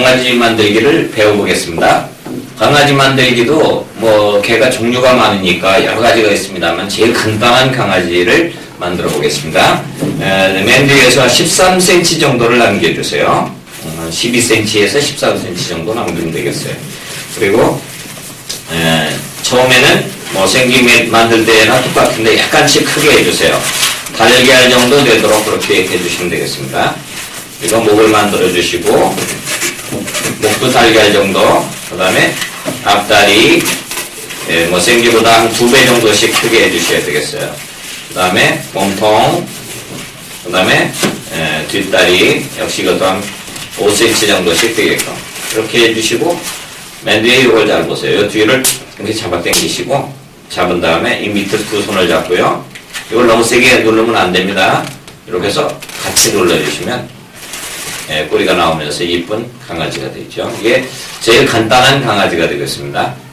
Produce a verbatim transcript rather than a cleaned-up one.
강아지 만들기를 배워보겠습니다. 강아지 만들기도 뭐 개가 종류가 많으니까 여러 가지가 있습니다만 제일 간단한 강아지를 만들어 보겠습니다. 에, 맨 뒤에서 십삼 센티미터 정도를 남겨주세요. 어, 십이 센티미터에서 십삼 센티미터 정도 남기면 되겠어요. 그리고 에, 처음에는 뭐 생김 만들 때나 똑같은데 약간씩 크게 해주세요. 달걀 정도 되도록 그렇게 해주시면 되겠습니다. 그리고 목을 만들어 주시고 목도 달걀 정도, 그 다음에 앞다리 예, 뭐 생기보다 한 두 배 정도씩 크게 해주셔야 되겠어요. 그 다음에 몸통, 그 다음에 예, 뒷다리 역시 그것도 한 오 센티미터 정도씩 되게끔 이렇게 해주시고 맨 뒤에 이걸 잘 보세요. 이 뒤를 이렇게 잡아 당기시고 잡은 다음에 이 밑에 두 손을 잡고요. 이걸 너무 세게 누르면 안 됩니다. 이렇게 해서 같이 눌러주시면 예, 꼬리가 나오면서 이쁜 강아지가 되죠. 이게 제일 간단한 강아지가 되겠습니다.